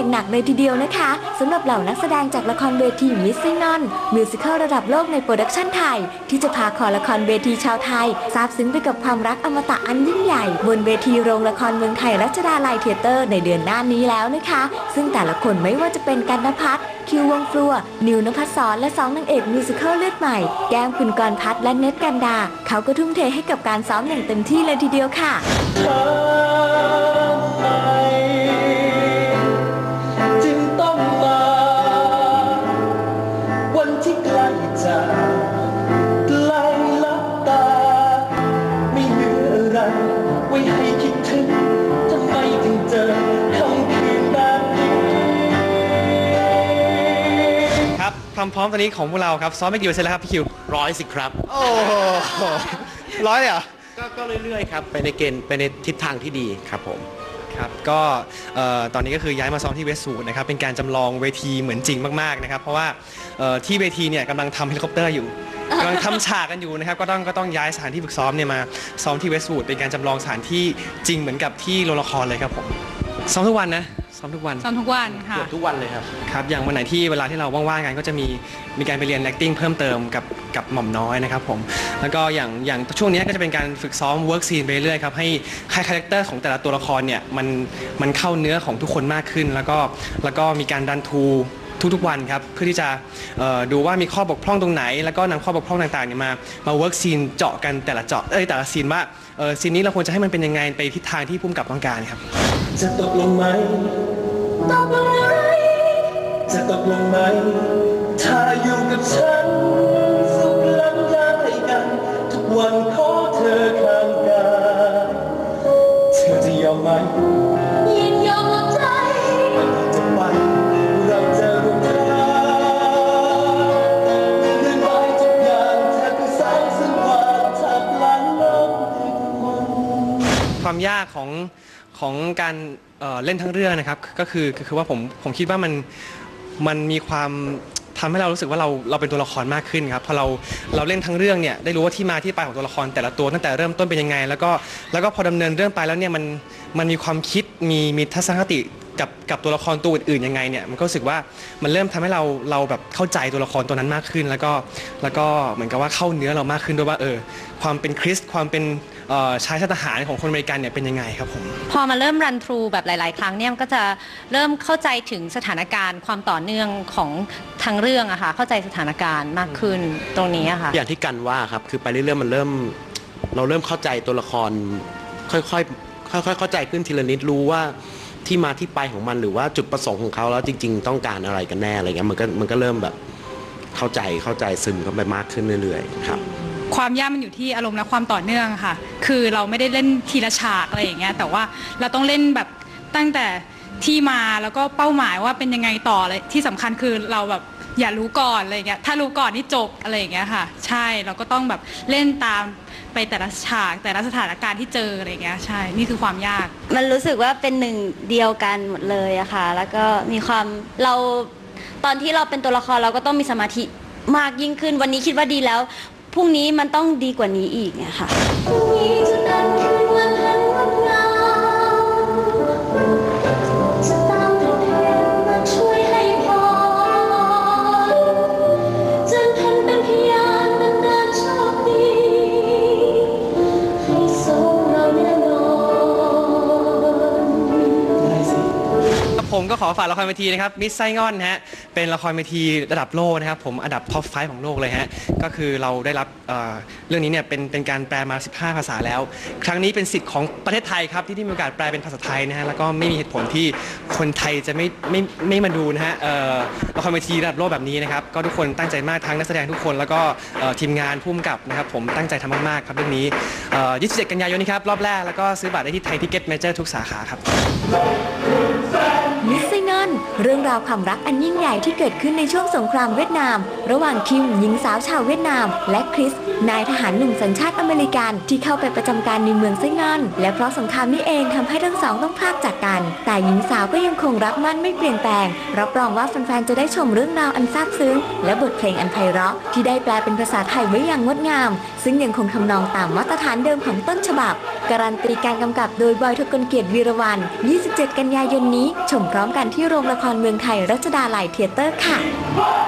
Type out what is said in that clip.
อย่างหนักเลยทีเดียวนะคะสำหรับเหล่านักแสดงจากละครเวทีมิสซิ่งนอนมิวสิคัลระดับโลกในโปรดักชั่นไทยที่จะพาคอละครเวทีชาวไทยซาบซึ้งไปกับความรักอมตะอันยิ่งใหญ่บนเวทีโรงละครเมืองไทยรัชดาลัยเธียเตอร์ในเดือนหน้านี้แล้วนะคะซึ่งแต่ละคนไม่ว่าจะเป็นกันณภัทรคิววงฟลัวนิวนภัสสรและ2นางเอกมิวสิคัลเลือดใหม่แก้มคุณกรพัฒน์และเนตกันดาเขาก็ทุ่มเทให้กับการซ้อมอย่างเต็มที่เลยทีเดียวค่ะความพร้อมตอนนี้ของพวกเราครับซ้อมไม่กี่เปอร์เซ็นต์แล้วครับพี่คิว 110ครับโอ้โห100เลยเหรอก็เรื่อยๆครับไปในเกณฑ์ไปในทิศทางที่ดีครับผมครับก็ตอนนี้ก็คือย้ายมาซ้อมที่เวสต์วูดนะครับเป็นการจำลองเวทีเหมือนจริงมากๆนะครับเพราะว่าที่เวทีเนี่ยกำลังทำเฮลิคอปเตอร์อยู่กำลังทำฉากกันอยู่นะครับก็ต้องย้ายสถานที่ฝึกซ้อมเนี่ยมาซ้อมที่เวสต์วูดเป็นการจำลองสถานที่จริงเหมือนกับที่โรงละครเลยครับผมซ้อมทุกวันนะซ้อมทุกวันค่ะทุกวันเลยครับครับอย่างวันไหนที่เวลาที่เราว่างๆกันก็จะมีการไปเรียน acting เพิ่มเติมกับหม่อมน้อยนะครับผมแล้วก็อย่างช่วงนี้ก็จะเป็นการฝึกซ้อม work scene ไปเรื่อยครับให้คาแรคเตอร์ของแต่ละตัวละครเนี่ยมันเข้าเนื้อของทุกคนมากขึ้นแล้วก็มีการดันทูทุกๆวันครับเพื่อที่จะดูว่ามีข้อบกพร่องตรงไหนแล้วก็นำข้อบกพร่องต่างๆเนี่ยมา work scene เจาะกันแต่ละซีนว่าซีนนี้เราควรจะให้มันเป็นยังไงไปทิศทางที่ผู้กำกับต้องการครับจะตกลงไหมตกลงไหมจะตกลงไหมถ้าอยู่กับฉันสุขล้ำยาให้กันทุกวันขอเธอข้างกายเธอจะยอมไหมยินยอมหมดใจจะไปเราจะร่วมทางเดินไปทุกอย่างแทบจะสายสว่างทับหลังลมความยากของการเล่นทั้งเรื่องนะครับก็คือว่าผมคิดว่ามันมีความทำให้เรารู้สึกว่าเราเป็นตัวละครมากขึ้นครับพอเราเล่นทั้งเรื่องเนี่ยได้รู้ว่าที่มาที่ไปของตัวละครแต่ละตัวตั้งแต่เริ่มต้นเป็นยังไงแล้วก็พอดำเนินเรื่องไปแล้วเนี่ยมันมีความคิดมีทัศนคติกับตัวละครตัวอื่นๆยังไงเนี่ยมันก็รู้สึกว่ามันเริ่มทำให้เราแบบเข้าใจตัวละครตัวนั้นมากขึ้นแล้วก็เหมือนกับว่าเข้าเนื้อเรามากขึ้นด้วยว่าความเป็นคริสต์ความเป็นชายชาติทหารของคนอเมริกันเนี่ยเป็นยังไงครับผมพอมาเริ่มรันทรูแบบหลายๆครั้งเนี่ยมันก็จะเริ่มเข้าใจถึงสถานการณ์ความต่อเนื่องของทั้งเรื่องอะค่ะเข้าใจสถานการณ์มากขึ้นตรงนี้อะค่ะอย่างที่กันว่าครับคือไปเรื่อยๆเราเริ่มเข้าใจตัวละครค่อยๆเข้าใจขึ้นทีละนิดรู้ว่าที่มาที่ไปของมันหรือว่าจุดประสงค์ของเขาแล้วจริงๆต้องการอะไรกันแน่อะไรเงี้ยมันก็เริ่มแบบเข้าใจซึมเข้าไปมากขึ้นเรื่อยๆครับความยากมันอยู่ที่อารมณ์และความต่อเนื่องค่ะคือเราไม่ได้เล่นทีละฉากอะไรอย่างเงี้ยแต่ว่าเราต้องเล่นแบบตั้งแต่ที่มาแล้วก็เป้าหมายว่าเป็นยังไงต่อเลยที่สำคัญคือเราแบบอย่ารู้ก่อนอะไรเงี้ยถ้ารู้ก่อนนี่จบอะไรอย่างเงี้ยค่ะใช่เราก็ต้องแบบเล่นตามไปแต่ละฉากแต่ละสถานการณ์ที่เจออะไรเงี้ยใช่นี่คือความยากมันรู้สึกว่าเป็นหนึ่งเดียวกันหมดเลยอะค่ะแล้วก็มีความเราตอนที่เราเป็นตัวละครเราก็ต้องมีสมาธิมากยิ่งขึ้นวันนี้คิดว่าดีแล้วพรุ่งนี้มันต้องดีกว่านี้อีกเนี่ยค่ะพรุ่งนี้จะดันคืนวันแห่งงดงามจะตามแต่เพลงมาช่วยให้พรจันทร์เพ็ญเป็นพยานบันดาลโชคดีให้สมเราแน่นอนผมก็ขอฝากละครเวทีนะครับมิสไซงอนฮะเป็นละครเวทีระดับโลกนะครับผมอันดับท็อป 5 ของโลกเลยฮะก็คือเราได้รับเรื่องนี้เนี่ยเป็นการแปลมา15 ภาษาแล้วครั้งนี้เป็นสิทธิ์ของประเทศไทยครับที่มีโอกาสแปลเป็นภาษาไทยนะฮะแล้วก็ไม่มีเหตุผลที่คนไทยจะไม่มาดูนะฮะละครเวทีระดับโลกแบบนี้นะครับก็ทุกคนตั้งใจมากทั้งนักแสดงทุกคนแล้วก็ทีมงานผู้กำกับนะครับผมตั้งใจทำมากๆครับเรื่องนี้27 กันยายนนี้ครับรอบแรกแล้วก็ซื้อบัตรได้ที่ไทยทิกเก็ตเมเจอร์ทุกสาขาครับมิสซิ่งนอนเรื่องราวความรักอันยิ่งใหญ่ที่เกิดขึ้นในช่วงสงครามเวียดนามระหว่างคิมหญิงสาวชาวเวียดนามและคริสนายทหารหนุ่มสัญชาติอเมริกันที่เข้าไปประจำการในเมืองไซงอนและเพราะสงครามนี้เองทำให้ทั้งสองต้องพรากจากกันแต่หญิงสาวก็ยังคงรักมั่นไม่เปลี่ยนแปลงรับรองว่าแฟนๆจะได้ชมเรื่องราวอันซาบซึ้งและบทเพลงอันไพเราะที่ได้แปลเป็นภาษาไทยไว้อย่างงดงามซึ่งยังคงทำนองตามมาตรฐานเดิมของต้นฉบับการันตีการกำกับโดยบอย ทกลเกียรติวีรวรรณ 27 กันยายนนี้ชมพร้อมกันที่โรงละครเมืองไทยรัชดาลัยเธียเตอร์ค่ะ